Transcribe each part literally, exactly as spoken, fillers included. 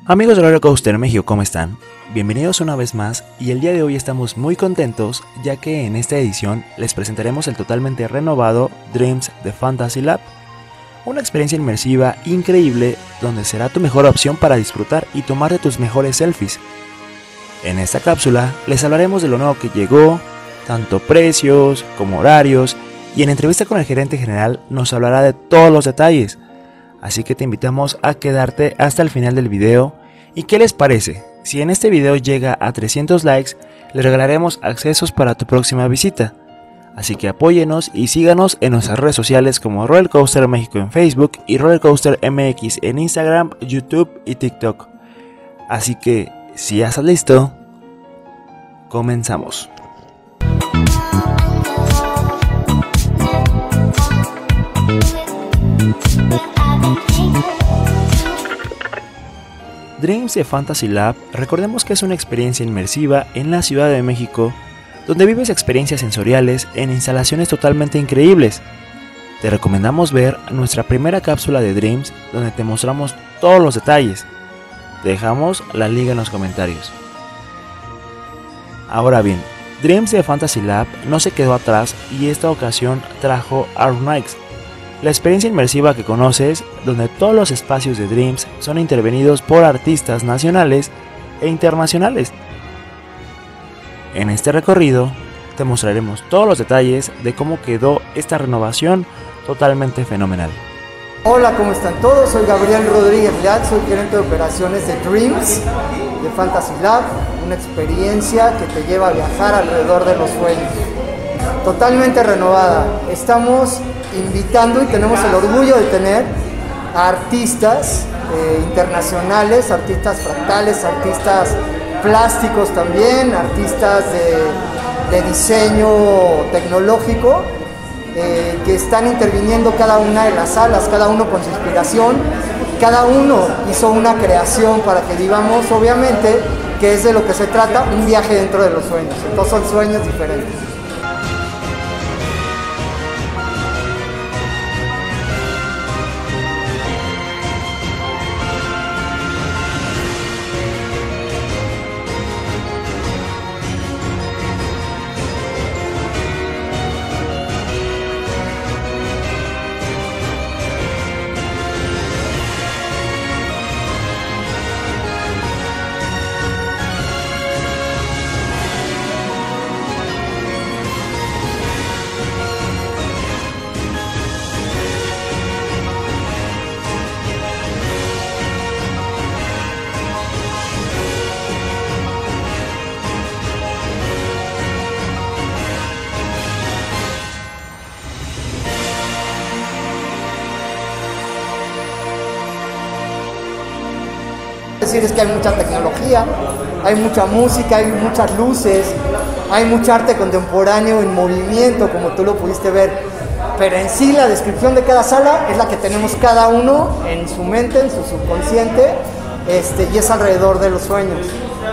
Amigos de Roller Coaster México, ¿cómo están? Bienvenidos una vez más y el día de hoy estamos muy contentos ya que en esta edición les presentaremos el totalmente renovado Dreams de Fantasy-Lab, una experiencia inmersiva increíble donde será tu mejor opción para disfrutar y tomarte tus mejores selfies. En esta cápsula les hablaremos de lo nuevo que llegó, tanto precios como horarios, y en entrevista con el gerente general nos hablará de todos los detalles. Así que te invitamos a quedarte hasta el final del video. ¿Y qué les parece? Si en este video llega a trescientos likes, les regalaremos accesos para tu próxima visita. Así que apóyenos y síganos en nuestras redes sociales como Roller Coaster México en Facebook y Roller Coaster M X en Instagram, YouTube y TikTok. Así que, si ya estás listo, comenzamos. Dreams de Fantasy-Lab, recordemos que es una experiencia inmersiva en la Ciudad de México, donde vives experiencias sensoriales en instalaciones totalmente increíbles. Te recomendamos ver nuestra primera cápsula de Dreams, donde te mostramos todos los detalles. Te dejamos la liga en los comentarios. Ahora bien, Dreams de Fantasy-Lab no se quedó atrás y esta ocasión trajo Art Nights, la experiencia inmersiva que conoces, donde todos los espacios de Dreams son intervenidos por artistas nacionales e internacionales. En este recorrido te mostraremos todos los detalles de cómo quedó esta renovación totalmente fenomenal. Hola, ¿cómo están todos? Soy Gabriel Rodríguez Leal, soy gerente de operaciones de Dreams de Fantasy-Lab, una experiencia que te lleva a viajar alrededor de los sueños. Totalmente renovada. Estamos invitando y tenemos el orgullo de tener a artistas eh, internacionales, artistas fractales, artistas plásticos también, artistas de, de diseño tecnológico eh, que están interviniendo cada una de las salas, cada uno con su inspiración, cada uno hizo una creación para que vivamos, obviamente, que es de lo que se trata, un viaje dentro de los sueños. Entonces son sueños diferentes. Decir es que hay mucha tecnología, hay mucha música, hay muchas luces, hay mucho arte contemporáneo en movimiento, como tú lo pudiste ver, pero en sí la descripción de cada sala es la que tenemos cada uno en su mente, en su subconsciente, este, y es alrededor de los sueños.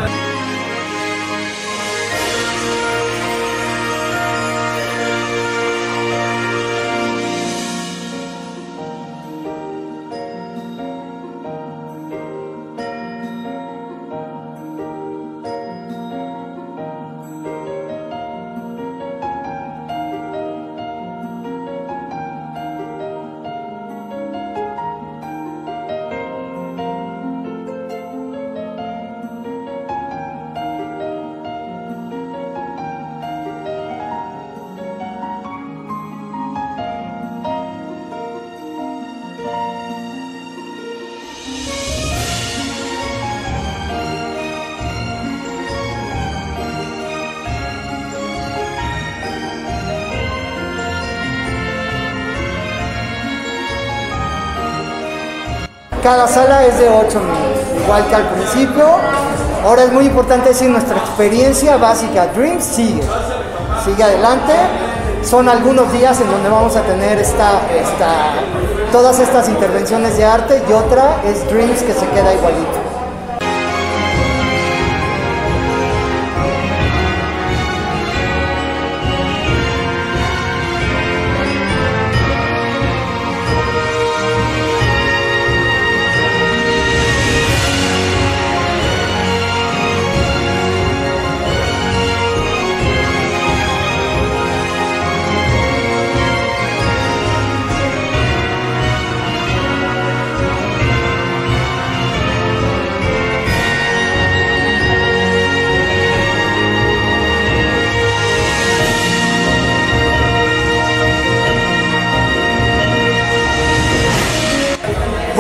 Cada sala es de ocho minutos, igual que al principio. Ahora es muy importante decir, nuestra experiencia básica Dreams sigue, sigue adelante. Son algunos días en donde vamos a tener esta, esta, todas estas intervenciones de arte y otra es Dreams que se queda igualito.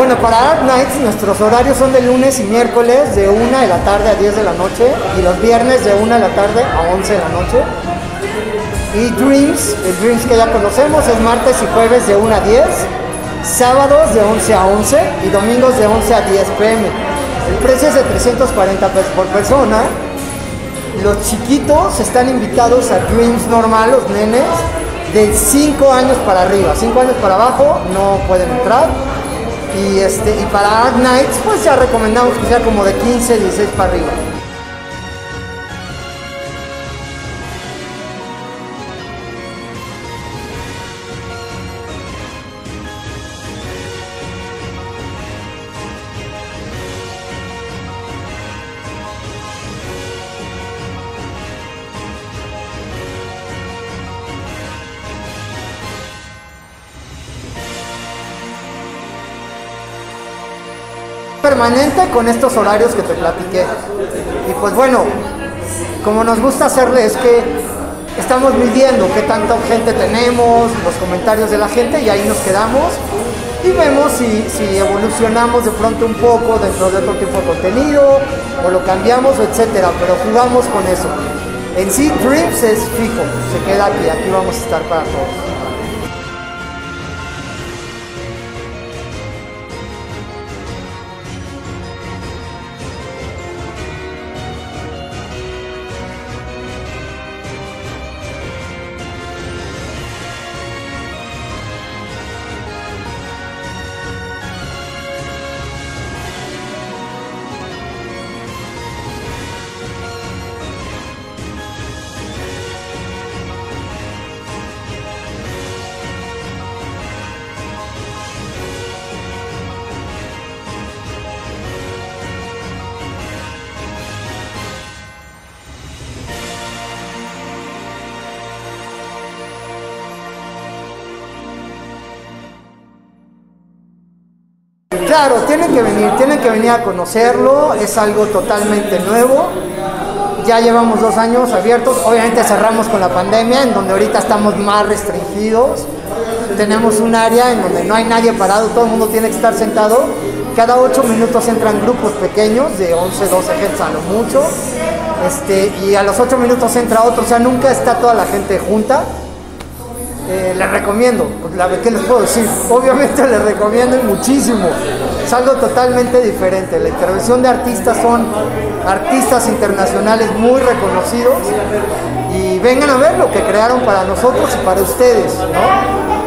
Bueno, para Arc Nights nuestros horarios son de lunes y miércoles de una de la tarde a diez de la noche y los viernes de una de la tarde a once de la noche. Y Dreams, el Dreams que ya conocemos, es martes y jueves de una a diez, sábados de once a once y domingos de once a diez pe eme. El precio es de trescientos cuarenta pesos por persona. Los chiquitos están invitados a Dreams normal, los nenes, de cinco años para arriba. cinco años para abajo no pueden entrar. Y, este, y para Arc Nights, pues ya recomendamos que sea como de quince, dieciséis para arriba. Permanente con estos horarios que te platiqué. Y pues bueno, como nos gusta hacerle es que estamos midiendo qué tanta gente tenemos, los comentarios de la gente, y ahí nos quedamos y vemos si, si evolucionamos de pronto un poco dentro de otro tipo de contenido o lo cambiamos, etcétera, pero jugamos con eso. En sí, Dreams es fijo, se queda aquí, aquí vamos a estar para todos. Claro, tienen que venir, tienen que venir a conocerlo, es algo totalmente nuevo. Ya llevamos dos años abiertos, obviamente cerramos con la pandemia, en donde ahorita estamos más restringidos. Tenemos un área en donde no hay nadie parado, todo el mundo tiene que estar sentado. Cada ocho minutos entran grupos pequeños de once, doce gente a lo mucho. Este, y a los ocho minutos entra otro, o sea, nunca está toda la gente junta. Eh, les recomiendo, ¿qué les puedo decir? Obviamente les recomiendo y muchísimo. Es algo totalmente diferente. La intervención de artistas son artistas internacionales muy reconocidos y vengan a ver lo que crearon para nosotros y para ustedes, ¿no?